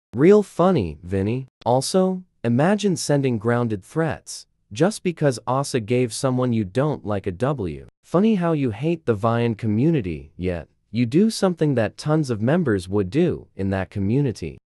Real funny, Vinny. Also, imagine sending grounded threats just because Asa gave someone you don't like a W. Funny how you hate the Vian community, yet you do something that tons of members would do in that community.